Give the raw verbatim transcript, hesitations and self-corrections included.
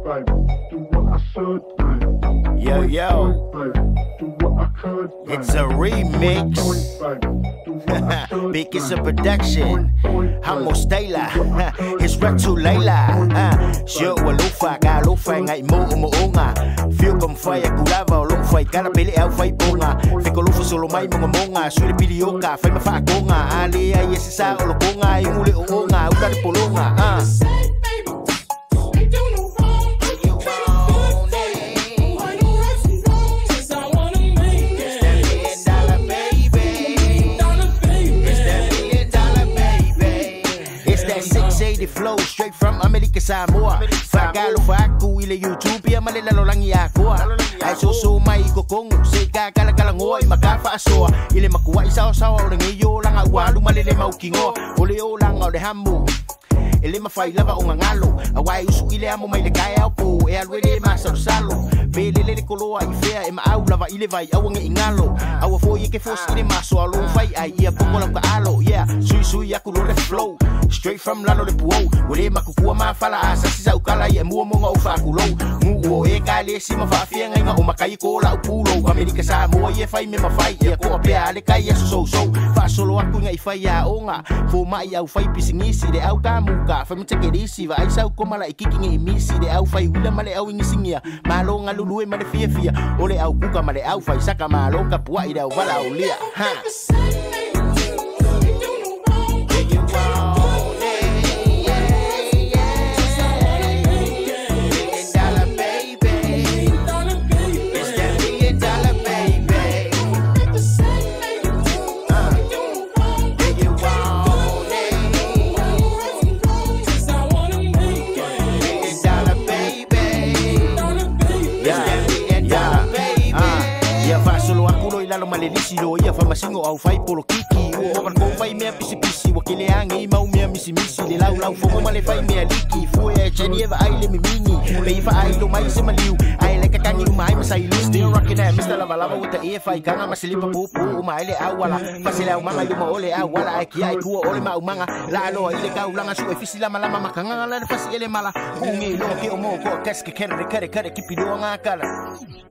Yo, yo, it's a remix. Big is a production. Hamo Stayla, it's rap to Layla. Sure, well, Lufa, got Lufa, ngay mo umuunga. Feel kung fire, kulava, Lufa, kana pili au fay punga. Fiko Lufa solo may mga monga, suli pilioka, fay mafakunga. Ali ay yesisa olokunga, yung uli uunga, uda di pulunga. Ah. Flow straight from America Samoa. Fagalo faku ile YouTube ya malilalo lang iako. Ay susu may kokong sika kala kalangoy makafa aso. Ile makuha isaw saw lang iyo lang awalu malile maukingo. Uli o lang au de hamu. Ele mafai lava o ngalo. Awai usu ile amo mai le kaya po. E alwele masar salo. Belele le koloa i fea e ma au lava ile vai au nge ingalo. Awa foi ke fos ile maso alo fai ai ia pongo lang ka alo. Yeah, sui sui aku lo le flow. Straight from Lalo de Puo. Wale makukua mafala asa sisa ukala ye mua monga ufa kulo. Muo e kale si mafafia nga o makai ko la upulo. Amerika Samoa ye fai me mafai ye ko apea ale kai ye so so. Fa solo aku nga ifai ya onga. Fo mai au fai pisingisi de au kamuka. Fa mtekerisi va ai sau ko mala ikiki nge imisi de au fai wila male au ingisingia. Malo nga lulu e male fia fia. Ole au kuka male au fai saka malo kapua ida wala ulia. Ha. Lalo malilisi lo ia fa masingo au fai polo kiki o kan ko fai mea pisi pisi wakile angi mau mea misi misi le lau lau fomo male fai mea liki fu e cheni eva ai le mimini be fa ai lo mai se maliu ai le kakangi mai masai lu still rocking that Mister Lava Lava with the ear fight kanga masilipa pupu mai le awala fasile au manga yuma ole awala ai ki ai ku ole ma umanga la lo ile ka ulanga su e fisi la malama makanga la fasile mala ungi lo ke o mo ko keske kere kere kere kipido nga kala.